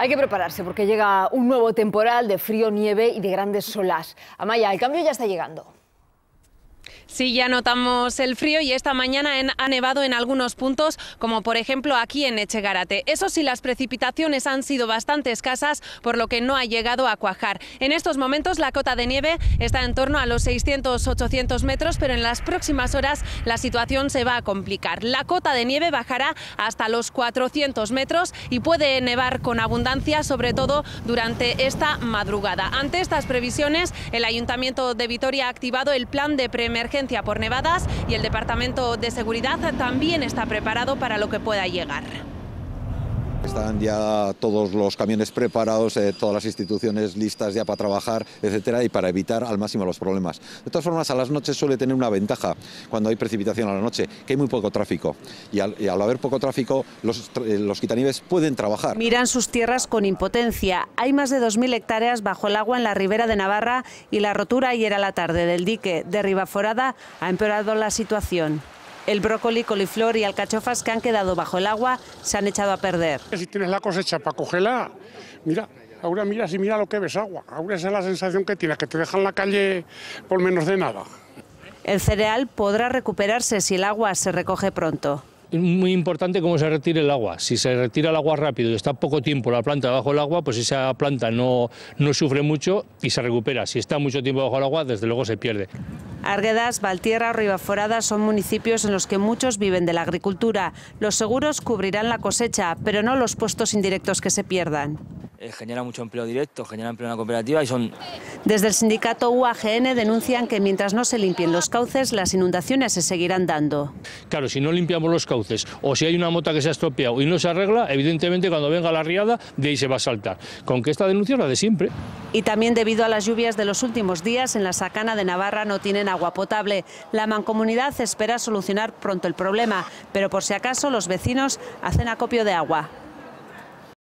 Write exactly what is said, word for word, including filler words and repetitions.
Hay que prepararse porque llega un nuevo temporal de frío, nieve y de grandes olas. Amaya, el cambio ya está llegando. Sí, ya notamos el frío y esta mañana en, ha nevado en algunos puntos, como por ejemplo aquí en Etxegarate. Eso sí, las precipitaciones han sido bastante escasas, por lo que no ha llegado a cuajar. En estos momentos la cota de nieve está en torno a los seiscientos a ochocientos metros, pero en las próximas horas la situación se va a complicar. La cota de nieve bajará hasta los cuatrocientos metros y puede nevar con abundancia, sobre todo durante esta madrugada. Ante estas previsiones, el Ayuntamiento de Vitoria ha activado el plan de preemergencia por nevadas y el Departamento de Seguridad también está preparado para lo que pueda llegar. Están ya todos los camiones preparados, eh, todas las instituciones listas ya para trabajar, etcétera, y para evitar al máximo los problemas. De todas formas, a las noches suele tener una ventaja cuando hay precipitación a la noche, que hay muy poco tráfico. Y al, y al haber poco tráfico, los, los quitanieves pueden trabajar. Miran sus tierras con impotencia. Hay más de dos mil hectáreas bajo el agua en la ribera de Navarra y la rotura ayer a la tarde del dique de Ribaforada ha empeorado la situación. El brócoli, coliflor y alcachofas que han quedado bajo el agua se han echado a perder. Si tienes la cosecha para cogerla, mira, ahora miras y mira lo que ves agua. Ahora esa es la sensación que tienes, que te dejan la calle por menos de nada. El cereal podrá recuperarse si el agua se recoge pronto. Es muy importante cómo se retire el agua. Si se retira el agua rápido y está poco tiempo la planta bajo el agua, pues esa planta no, no sufre mucho y se recupera. Si está mucho tiempo bajo el agua, desde luego se pierde. Arguedas, Valtierra o Ribaforada son municipios en los que muchos viven de la agricultura. Los seguros cubrirán la cosecha, pero no los puestos indirectos que se pierdan. Eh, genera mucho empleo directo, genera empleo en la cooperativa y son... Desde el sindicato U A G N denuncian que mientras no se limpien los cauces, las inundaciones se seguirán dando. Claro, si no limpiamos los cauces o si hay una mota que se ha estropeado y no se arregla, evidentemente cuando venga la riada, de ahí se va a saltar. Con que esta denuncia es la de siempre. Y también debido a las lluvias de los últimos días, en la Sacana de Navarra no tienen agua potable. La Mancomunidad espera solucionar pronto el problema, pero por si acaso los vecinos hacen acopio de agua.